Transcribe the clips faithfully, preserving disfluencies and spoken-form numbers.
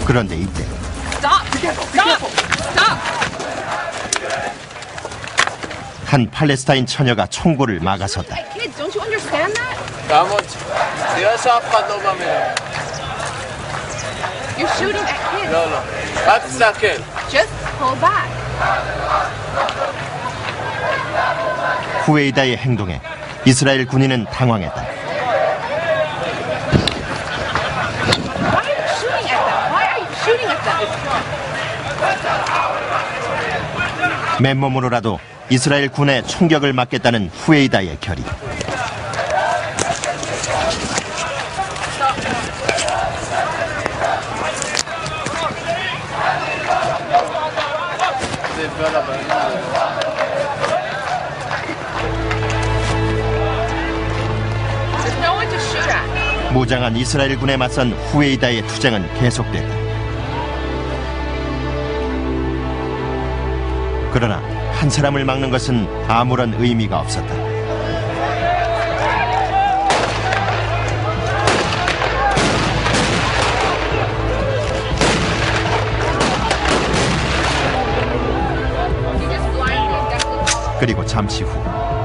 그런데 이때 한 팔레스타인 처녀가 총구를 막아섰다. You're shooting at kids. No, no. That's not kid. Just pull back. 후웨이다의 행동에 이스라엘 군인은 당황했다. Why are you shooting at them? Why are you shooting at them? 맨몸으로라도 이스라엘 군의 총격을 막겠다는 후웨이다의 결의. 무장한 이스라엘 군에 맞선 후웨이다의 투쟁은 계속됐다. 그러나 한 사람을 막는 것은 아무런 의미가 없었다. 그리고 잠시 후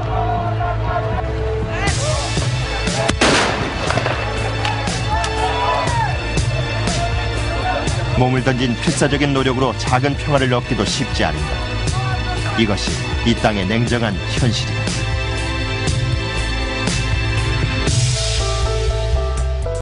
몸을 던진 필사적인 노력으로 작은 평화를 얻기도 쉽지 않은다. 이것이 이 땅의 냉정한 현실이다.